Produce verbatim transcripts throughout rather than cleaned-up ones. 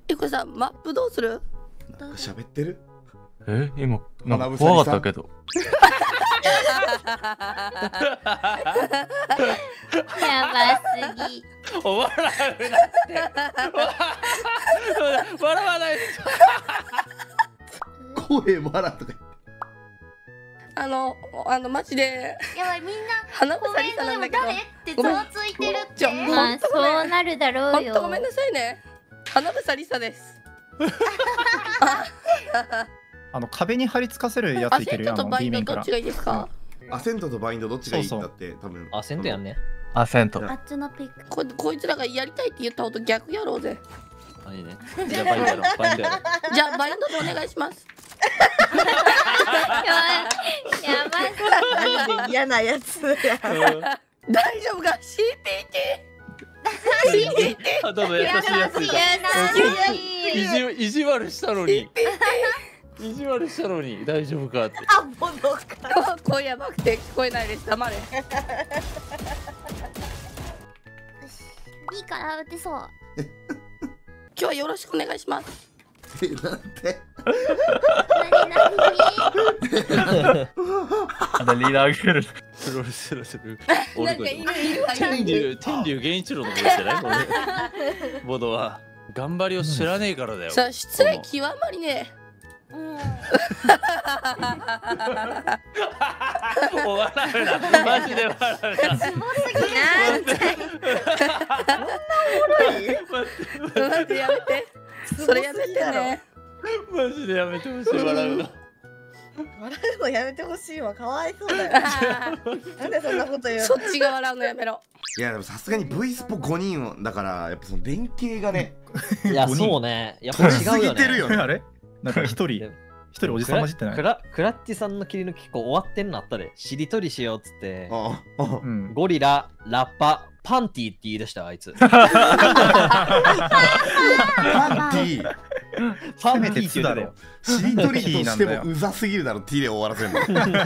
え、これさ、マップどうする？ なんか喋ってる？ え、今なんか怖かったけど。 やばすぎ。 お笑うなって。笑わない。 声笑とか。 あの、あの、マジで。 やばい、みんな。 花房リサなんだけど。 誰ってざわついてるって。 まあ、 そうなるだろうよ。 ほんとごめんなさいね。花房リサです。 あの壁に貼り付かせるやついけるよ。 アセントとバインドどっちがいいですか？ アセントとバインドどっちがいいんだって多分。 アセントやんね。 アセント。 あっちのピック。 ここいつらがやりたいって言ったこと逆やろうぜ。 あ、いいね。じゃあバインドやろう。バインドやろう。 じゃあバインドでお願いします。 やばい。 嫌なやつや。 大丈夫か？ シーピーティー。シーピーティー。 あ、どうぞ優しいやついた。意地意地悪したのに。意地悪したのに大丈夫かって。 あ、ものか。 声やばくて聞こえないです。黙れ。 いいから打てそう。 今日はよろしくお願いします。 え、なんで？ あとリーダーあげる。プロレスラーする。 なんかいるいる天竜天竜源一郎のことじゃない？これ。ボドは頑張りを知らねえからだよ。 さあ失礼極まりね。 うん。 お笑うな。マジで笑うな。 すごすぎなんて。 マジやめて。それやめてね。 マジでやめてほしい。笑うな。 笑うのやめてほしいわ。かわいそうだよ。なんでそんなこと言うの？ そっちが笑うのやめろ。 いやでもさすがに V スポごにんだからやっぱその連携がね。 いやそうね。やっぱ違うよね。 あれ？なんか一人一人おじさん混じってない？ クラクラッチさんの切り抜きこう終わってんのあったで。しりとりしようっつって。ゴリララッパパンティーって言い出したあいつ。 パンティー。 パンティーって言うだろ。 しりとりとしてもうざすぎるだろ。T で終わらせるの。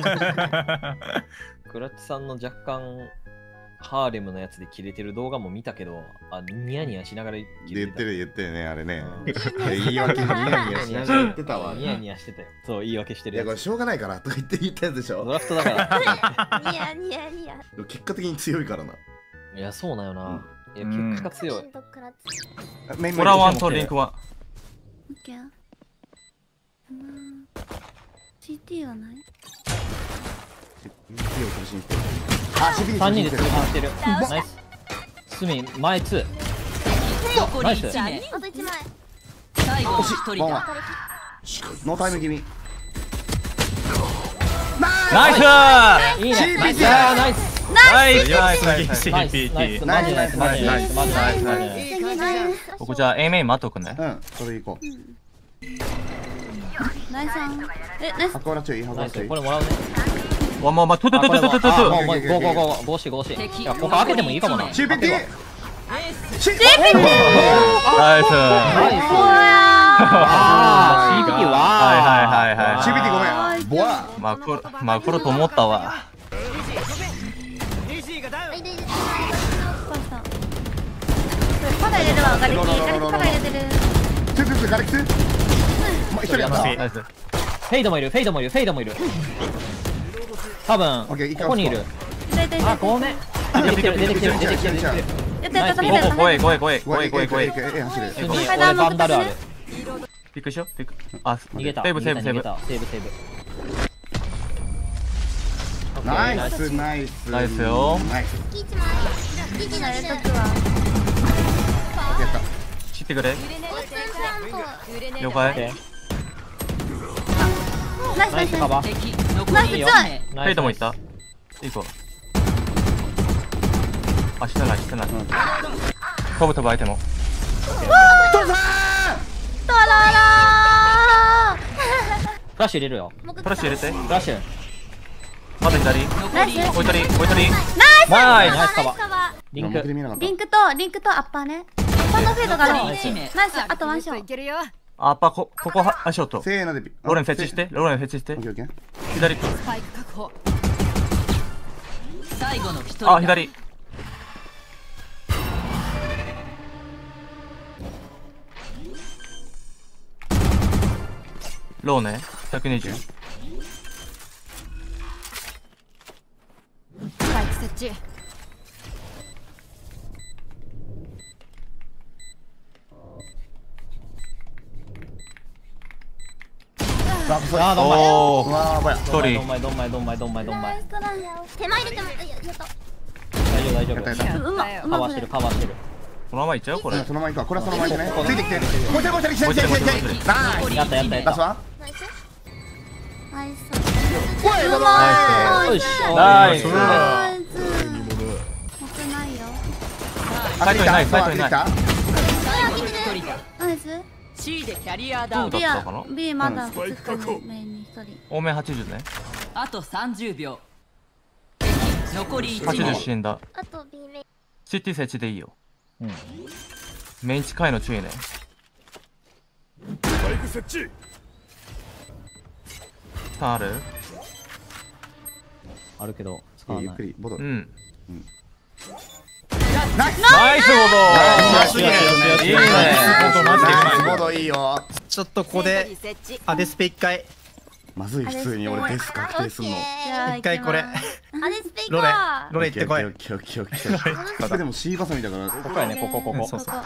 クラッチさんの若干ハーレムのやつで切れてる動画も見たけど、あ、ニヤニヤしながら言ってる言ってるね、あれね。言い訳ニヤニヤしながら言ってたわ。 ニヤニヤしてたよ。そう、言い訳してる。 いや、これしょうがないからとか言って言ったやつでしょ。 ドラフトだから。 ニヤニヤニヤ。 結果的に強いからな。 いや、そうなんよな。いや、結果強い。 ホラワンとリンクは。 オッケー。シーティー はない？ さんにんで通過してる。ナイス。スミ前ツー。ナイス。 あといちまい。 最後ひとりだ。ノータイム気味。 ナイス。 いいね。ナイス。 ナイス。ナイス。ナイス。ナイス。 ナイス。ナイス。マジナイス。マジナイス。マジナイス。マジナイス。 ここじゃあ A メイン待っとくね。 うん、それ行こう。 ナイス。え、ナイス。 箱裏注意、箱裏注意。 これもらうね。 わまま、ととととととと。 もうもうごごごごしごし。いや、ここ開けてもいいかもな。 シーピーティー。 シーピーティー。 ナイス。 ナイス。ああ、シーピーティー は。 はいはいはいはい。 シーピーティーごめん。ボア。 マクロマクロと思ったわ。 パラ入れるわ、ガリキ。ガリキパラ入れてる。 ツーツーツーガリキツー。一人やった。 フェイドもいる、フェイドもいる、フェイドもいる。多分、ここにいる。あ、ごめん。出てきてる、出てきてる、出てきてる。 やったやった、 怖い怖い怖い怖い怖い怖い怖い。 俺バンダルある。 ピックしよう。ピック。あ、 逃げた。 セーブセーブセーブ。 セーブセーブ。 ナイスナイス。 ナイスよ。 ナイス。 キーチマイ。キーチのやるときは。 やった。 知ってくれ。了解。 ナイスナイス。 カバー。 ナイス強い。 フェイトもいった。いい子。あ、してないしてない。飛ぶ飛ぶ相手も。 トさん。 トララフラッシュ入れるよ。 フラッシュ入れて。 フラッシュ。 まだ左。 ナイス。 置いたり置いたり。 ナイス。ナイスカバー。リンク。 リンクとリンクとアッパーね。アッパーのフェードがある。ナイス。あとワンショット。 あっぱこここは足音。 せーので。 ローレン設置して。ローレン設置して。左。あ、左。 ローねひゃくにじゅう。 スパイク設置。 ラブソイ。 あーどんまい。 おうわー、やばい。 一どん人まいどんまいどんまいどんまいどんまい。 手前入れてもやった大丈夫大丈やったやった。 夫。 うまうまカバーしてるカバーしてる。 このままいっちゃうこれ。 そのまま行くわ。これはそのまま行くね。ついてきて。もう一人もう一人来て来て来て来て。ナイス。 やったやったやった。 ラスワン。 ナイスナイスおい、バイバイ。 よし。 ナイス。 ナイス持ってないよあ、来た。 ナイスナイス来た。 ナイス C でキャリアダウン。 どうだったかな。 B まだずっとメインに一人多めはちじゅうね。 あとさんじゅうびょう。残りいちはちじゅう名。 死んだ。 あと B メインシティ設置でいいよ。 うん。 メイン近いの注意ね。ある。 あるけど使わない。 ゆっくり、ボトル。 うん。 ナイス。 ナイスボド。 いいね。 いいね。 ナイスボドいいよ。 ちょっとここで設置。 アデスペ一回まずい、普通に俺デス確定すんの。 じゃあ一回これあれスペイロレカロレ行ってこい。 オッケーオッケーオッケーオッケー。これでも C バサミだから。 ここやねここここ。 そうそう。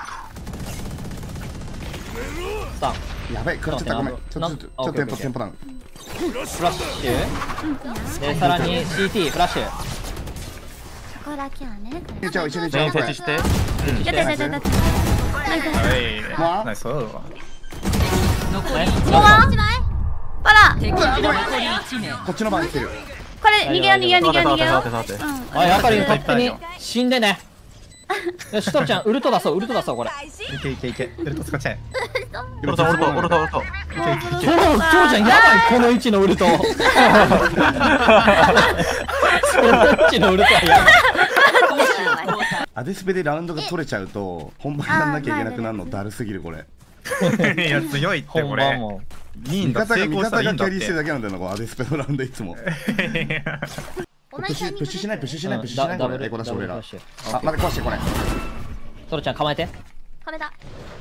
スタン。 やべえ、食らっちゃった。ごめん。ちょっとちょっとちょっとテンポテンポダウン。 フラッシュ。でさらに シーティー フラッシュ。 そこだけはね入れちゃおう、一緒に入全員れちゃおう。 設置して。 やったやったやったやったナイスまあナイス。 残りもう一枚パラ敵残りいち名。 こっちの番来てる。 これ逃げよう逃げよう逃げよう逃げよ待て待て待て待て。 うあやっぱり勝手に死んでね。よしトルちゃんウルト出そうウルト出そうこれ。 いけいけいけ。ウルト使っちゃえ。 オルトオルトオルトオルト。 トルちゃんやばいこの位置のウルト。この位置のウルトはやばい。 アデスペでラウンドが取れちゃうと本番やんなきゃいけなくなるのだるすぎるこれ。 いや強いってこ本番れ。 も。 いいんだ。 味方が味成功した方がキャリーらいいんだって。 してるだけなんだよな、このアデスペのラウンドいつも。プッシュプッシュしないプッシュしないプッシュしない。これエコだし俺ら。あ、まだ壊してこれ。 トルちゃん構えて。 カメだ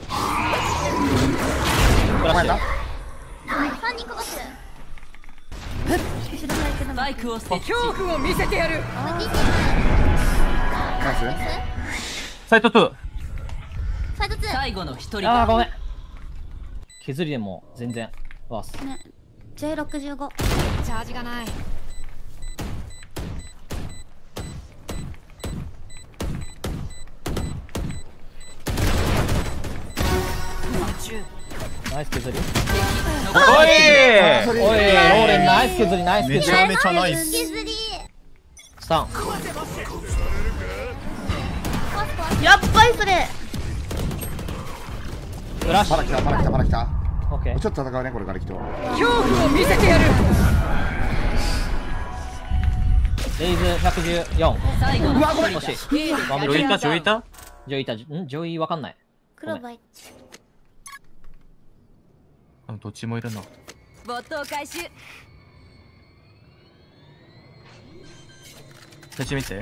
フラッシュ。 さんにんかかってる後ろから行くのスパイクを設置。恐怖を見せてやる。 ナイス。 サイトツー。 サイドツー最後の一人だ。 あーごめん。削りでも全然。わす。 ね ジェイろくじゅうごチャージがない。 ナイス削り。 おい。 おいローレンナイス削りナイス削り。 めちゃめちゃナイス。 削りスタン。 やっばいそれフラッシュ。 まだ来たまだ来たまだ来た。 オッケー。 ちょっと戦うねこれから来ては。 恐怖を見せてやる。 レイズひゃくじゅうよん。 最後の一人だ。 欲しい。 A でキャジョイいたジョイいた。 ジョイいた。んジョイわかんない。 黒バイあどっちもいるな。 没頭開始。 設置見て。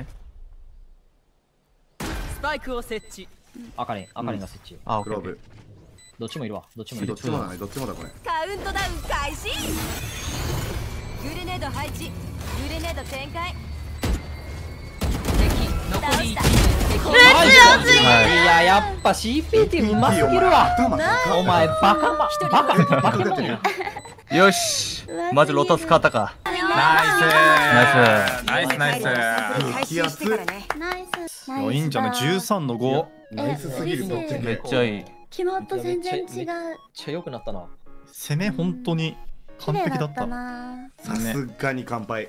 スパイクを設置。 あかりんあかりんが設置。 あオッケー。 グローブ。 どっちもいるわ。どっちもいるどっ。ちもだねどっちもだこれ。 カウントダウン開始。グレネード配置。グレネード展開。敵残りいち名。敵いややっぱ シーピーティー うますぎるわ。お前バカまバカバケモンや。 よし。マジロトス勝ったか。 ナイスナイスナイス。 激アツ。 ナイスナイスいやいいんじゃない。じゅうさんのご。 ナイスすぎるぶっちゃけ。 めっちゃいい。 決まった全然違うめっちゃ良くなったな。 攻め本当に完綺麗璧だった。 なさすがに乾杯。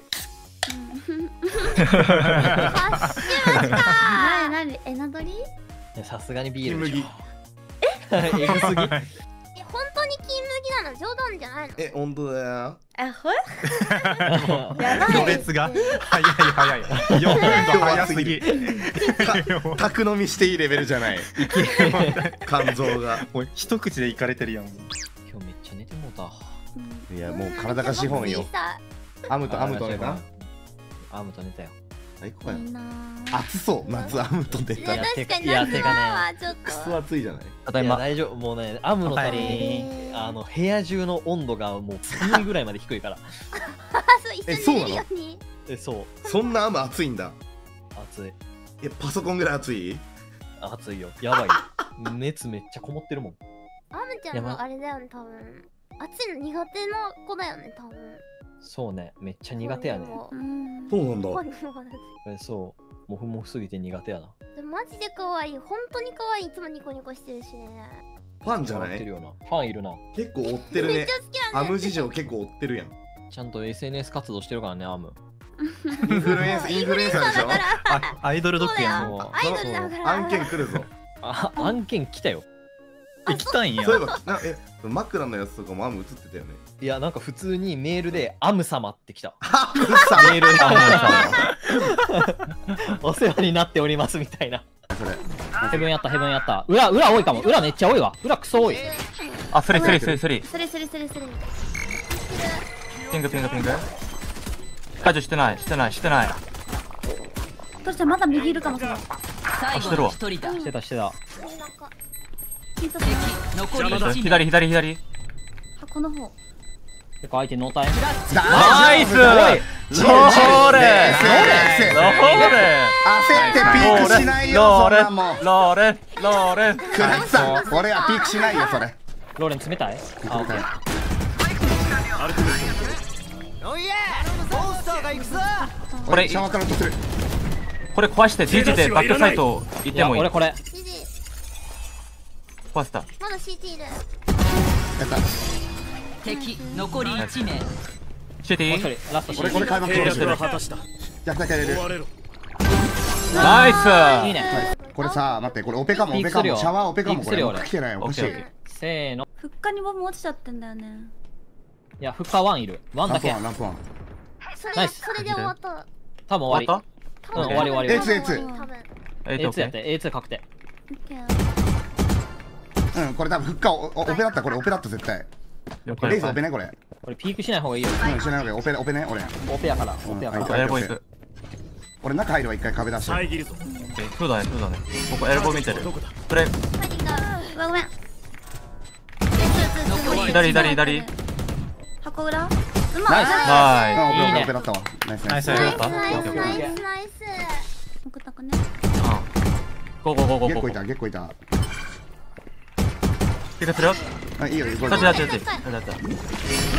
なになにえなどりさすがにビール。 麦。 えぐすぎ。 え本当に金麦なの冗談じゃないのえ本当だよ。 えほえやばい行列が早い早い。よんぷんが早すぎ。 宅飲みしていいレベルじゃない。肝臓が。 もう一口でいかれてるやん。 今日めっちゃ寝てもうた。 いやもう体が資本よ。アムとアムとねな。 アムと寝たよ。 最高や。暑そう夏アムと出たら。 確かに夏はちょっとクソ暑いじゃない。 ただいま大丈夫もうねアムのためにあの部屋中の温度がもう寒いぐらいまで低いから。 えそうなの？ えそうそんなアム暑いんだ。 暑い。 えパソコンぐらい暑い？ 暑いよやばい。熱めっちゃこもってるもん。 アムちゃんはあれだよね多分。暑いの苦手な子だよね多分。 そうねめっちゃ苦手やね。 そうなんだ。 えそうモフモフすぎて苦手やな。 マジで可愛い本当に可愛いいつもニコニコしてるしね。 ファンじゃない？ ファンいるな。 結構追ってるね。アム事情結構追ってるやん。 ちゃんと エスエヌエス 活動してるからねアム。 インフルエンスインフルエンサーでしょ。 アイドルドッグやん。 アイドルだから案件来るぞ。 あ案件来たよ。 え来たんや。 そういえばなえ枕のやつとかもアム映ってたよね。 いやなんか普通にメールでアム様って来た。 アム様メールでアム様。お世話になっておりますみたいな。ヘブンやったヘブンやった。裏裏多いかも。裏めっちゃ多いわ。裏クソ多い。 あスリスリスリスリ。 スリスリスリスリ。 ピンクピンクピンク。解除してないしてないしてない。 そしてまだ右いるかもしれない。 あしてるわ。 してたしてた。 左左左。 あこの方。 結構相手ノータイム。 ナイス。ローレローレ焦ってピークしないよそんなもん。 ローレローレ。 クラッさん俺はピークしないよそれ。 ローレン冷たい？あオッケー。 これシャワーから落とせる。 これ壊して ジージー でバックサイト行ってもいい？ 俺これ壊した。 まだ シーティー いる。 やった。 敵残りいち名。 シティ。 ラスト俺これ開幕してる。逆体入れる。 ナイス。 いいね。 これさ待ってこれオペかもオペかもシャワーオペかもこれ来てないよ。欲しい。 せーの。 ふっかにボム落ちちゃってんだよね。 いやフッカーワンいる。ワンだけ。 ランプワン。 それそれで終わった。 多分終わり。うん終わり終わり。 エーツーエーツー。 エーツーやって エーツー 確定。 うんこれ多分フッカオオペだったこれオペだった絶対。レイズオペねこれ。 これピークしない方がいいよ。 うんしない方がいいオペオペね俺。 オペやからオペやから。 エルボー行く。 俺中入るわ一回壁出して。 そうだねそうだね。ここエルボー見てる。プレイ。 ごめん。 左左左。 箱裏。うまい。 ナイス。 いいね。オペだったわ。ナイスナイス。 ナイスナイスナイスナイス。送ったかね。 ゴーゴーゴーゴー。 ゲッコいたゲッコいた。 ピカするよ。 あいいよこれ。 タッチタッチタッチ。タッチタッチ。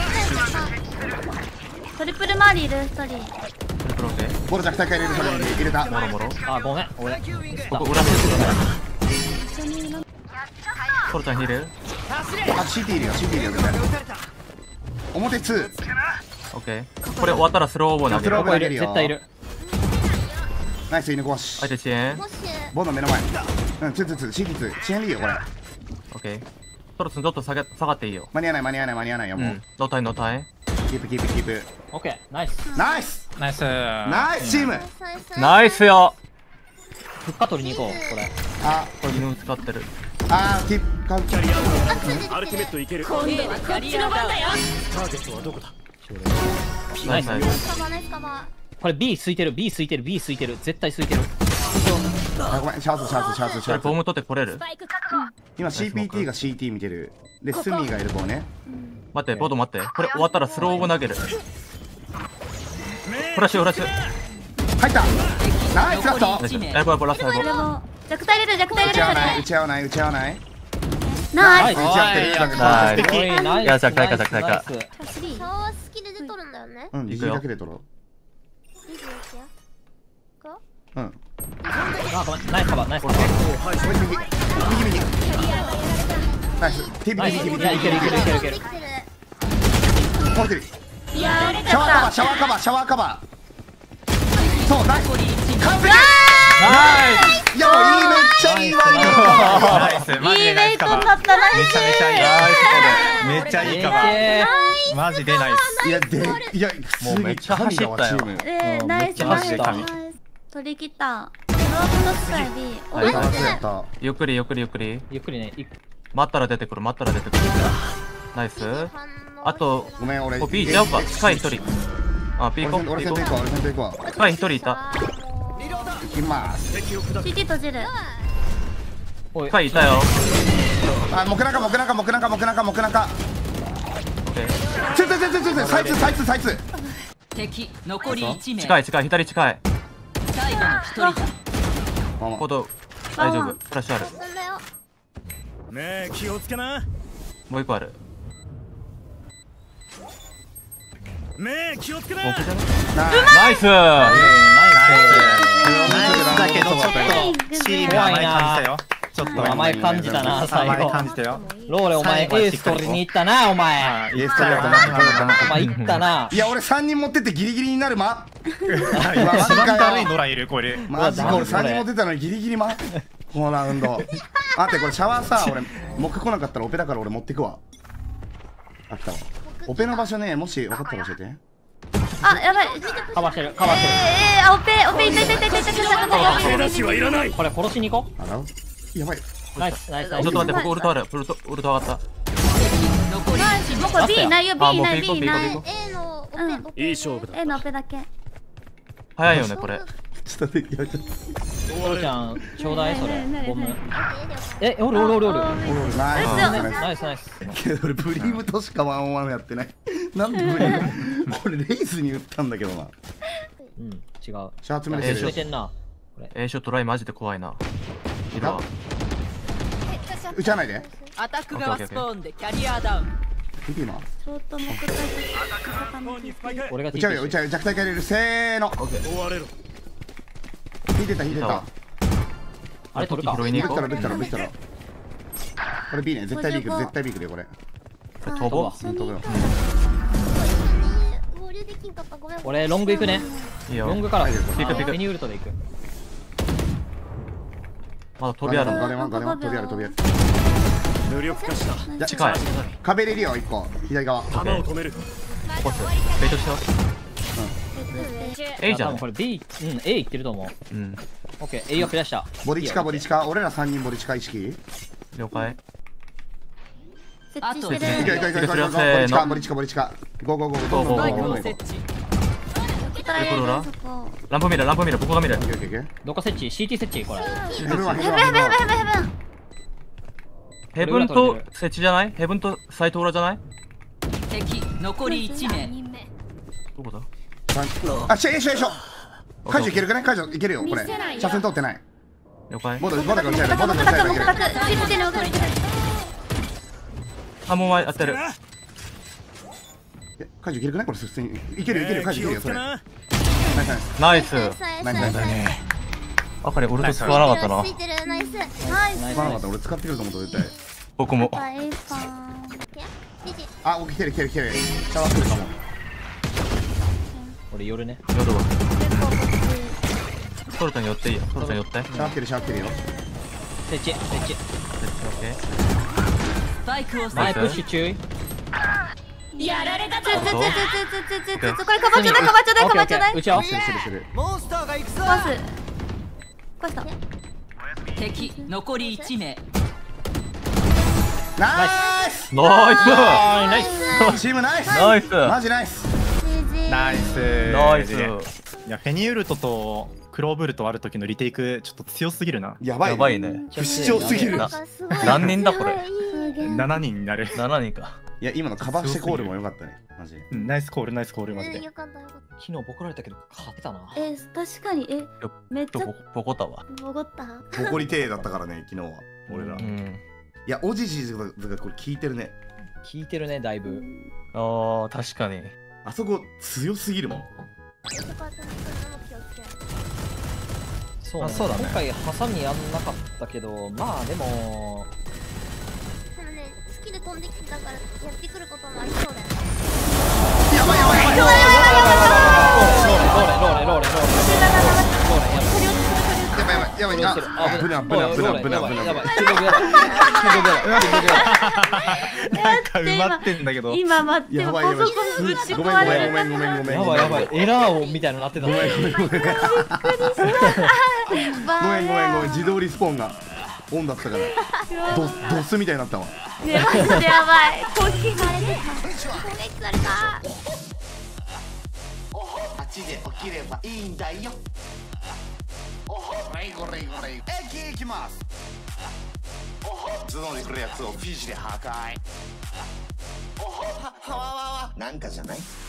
トリプルマリいる一人。 トリプルオッケー。 ボルジャクタイ入れるそれ入れた。 もろもろ。 あごめん俺。 ここ裏見てください。ソルちゃんヒール。 あ シーティー いるよ シーティー いるよ絶対。表ツー。 オッケー。これ終わったらスローオーボー投げスローオーボー投げるるよ。 絶対いる。 ナイス犬壊し。 相手遅延。 ボンの目の前。うんツーツーツー シーティーツー 遅延でいいよこれ。 オッケー。ソルツンちょっと下が下がっていいよ。 間に合わない間に合わない間に合わないよもう。 ノータイノータイ。 キープキープキープ。 オッケーナイス。 ナイスナイス。 ナイスチーム。 ナイスよ。 フッカ取りに行こうこれ。 あこれ犬使ってる。 あーティップカウンキャリア。 アルティメットいける。今度はこっちの番だよ。 ナイスナイス。 カバナイスカバ。 これ B 空いてる B 空いてる B 空いてる絶対空いてる。 あごめんシャーズシャーズシャーズシャーズ。 それボム取ってこれる。 今 シーピーティー が シーティー 見てる。でスミーがいる方ね。 待ってボード待って。これ終わったらスローオーボー投げる。フラッシュフラッシュ。 入ったナイスラスト。 エルボーエルボーラストエルボー。 弱体入れる弱体入打ち合わないれる。 打ち合わない打ち合わない。 ナイス。 打ち合ってるだナイス。 おいナイス。 いや弱体か弱体か。 シャワースキルで取るんだよね。 うん、自だけで取ろいいですよ。こう。うん。 あごめんナイスカバーナイスカバー。 右右右右。ナイス。ティビティビティビティ。 いけるいけるいけるいける。 ポルティビ。 いやー、 シャワーカバーシャワーカバーシャワーカバー。そうナイス。完璧。 ナイス。 いやいいめっちゃいいわよ。 ナイス。マジでナイスカバー。 いいレイトになったナイス。 めちゃめちゃいい。めっちゃいいカバー。マジでナイス。 いやでいやもうめっちゃ走ったよ。 えー、ナイスナイス。取り切った。ドロープのスカイ B。おいしい。 ゆっくりゆっくりゆっくり。 ゆっくりね。 待ったら出てくる待ったら出てくる。ナイス。あとごめん俺 B 行っちゃおうか。スカイ一人。あ B 行こう。 俺先頭行くわ俺先頭行くわ。 スカイ一人いた。 きます。 シーティー 閉じる。 おい、 カイいたよ。 あ、木中木中木中木中木中。ちょちょちょちょちょ、サイツサイツサイツ。 敵残りいち名。 近い近い、左近い。 最後のひとりだ。 コード大丈夫。フラッシュある。 ねえ気をつけな。 もう一個ある。 ねえ気をつけな。 ナイス。 ナイスだけどちょっとチーム甘い感じたよ。ちょっと甘い感じたな最後。 甘い感じたよ。 ローレお前エース取りに行ったなお前。 エース取りだと思ってた。 お前行ったな。 いや俺さんにん持ってってギリギリになるま。 一番だるい野良いるこれ。 マジか俺さんにん持ってたのにギリギリま。このラウンド。あってこれシャワーさ俺木来なかったらオペだから俺持ってくわ。あったわ。オペの場所ね、もし分かったら教えて。 あ、やばい。 カバーしてるカバーしてる。 えー、あ、オペオペ痛い痛い痛い痛い痛い痛い。 これ殺しに行こう。あらやばい。 ナイスナイスナイス。 ちょっと待って、ここウルトある。ウルトウルト上がった。 残りいち名。もうこれ B ないよ B ない B ない。 A のオペ。 いい勝負だ。 A のオペだけ。 早いよねこれ。 ちょっと待って、 トロちゃんちょうだいそれゴム。え、おるおるおるおる。 ナイスナイスナイス。 けど俺ブリームとしかワンオンワンやってない。なんでブリームこれレイスに打ったんだけどな。 うん、違う。 シャーツ目でしてんな。 A ショットラインマジで怖いな。いるわ。 打ちゃないで。 アタック側スポーンでキャリアダウン。 見て今。 ちょっともう一回。 俺が打ちゃうよ打ちゃうよ。弱体化入れる。せーの。 終われろ。 引いてた引いてた。 あれ取るか。 拾いに行こう。 ぶったらぶったらぶったら。これ B ね、絶対 B 来る絶対 B 来るよこれ。 飛ぼう。 飛ぶよ。 俺ロング行くね。 いいよ。 ロングからピクピク。 フェニウルトで行く。 まだ飛びあるガレマンガレマン飛びある飛びある。 無力化した。 近い。 壁入れるよ一個左側。 弾を止める。 ここっす。ベイトしてます。A じゃん。 これ B、うん A 行ってると思う。 うん。 オッケー A を増やした。 ボリチカボリチカ。俺らさんにんボリチカ意識。 了解。 設置してる。 いけいけいけいけいけ。ボリチカボリチカボリチカ。ゴーゴーゴーゴーゴーゴーゴーゴー。 ランプ見るランプ見るここが見る。 どこ設置 シーティー 設置これ。 ヘブンはヘブンヘブンヘブンヘブンヘブン。 ヘブンと設置じゃない？ヘブンとサイト裏じゃない？ 敵残りいち名。 どこだ？ あ、シェイシェイショ。解除いけるかね？解除いけるよこれ。車線通ってない。 了解。 ボードボードが打ち合えるボードが打ち合える。 あ、もう前やってる。 解除いけるかね？これ普通にいけるいける解除いけるよそれ。 ナイス。 ナイスナイスナイス。 あ、これウルト使わなかったな。 ナイス。 使わなかった俺使ってくると思った絶対。 僕も。 あ、起きてる来てる来てる。シャワーするかも。 俺夜ね。 夜は。トルタに寄っていいよ。トルタに寄って。 シャワーってるシャワーってるよ。 設置設置。 スパイクを前プッシュ注意。 やられた。つつつつつつつつつこれカバーちょうだいカバーちょうだいカバーちょうだい。 打ち合わするするする。 モンスターが行くぞ。 パス。パスだ。 敵残りいち名。 ナイスナイスナイス。 チームナイスナイスマジナイスナイスナイス。 いやフェニウルトとクローブルトある時のリテイクちょっと強すぎるな。 やばいやばいね。 不死鳥すぎる。 何人だこれ？ ななにんになる。 ななにんか。 いや今のカバーしてコールも良かったねマジ。 ナイスコールナイスコールマジで。 昨日ボコられたけど勝ってたな。 え、確かにえ、めっちゃボコったわ。 ボコった。 ボコリテーだったからね昨日は俺ら。いやオジジーとかこれ聞いてるね。 聞いてるねだいぶ。 ああ確かに。 あそこ強すぎるもん。 そうね。今回ハサミやんなかったけどまあでも。 でもね好きで飛んできたからやってくることもありそうだよね。 やばいやばいやばいやばいローレローレローレローレローレローレローレやばいやばいやばいやばいあブナブナブナブナブナやばいなんか埋まってんだけど今待ってやばいやばいごめんごめんごめんごめんごめんやばいやばいエラー音みたいなのなってた。ごめんごめんごめんごめんごめんごめん自動リスポーンがオンだったからドドスみたいになったわ。 ねマジでやばい攻撃されてた攻撃された。 あっちで起きればいいんだよ。おほれこれこれ駅行きます。頭脳でくるやつをフィジで破壊。はわわわなんかじゃない。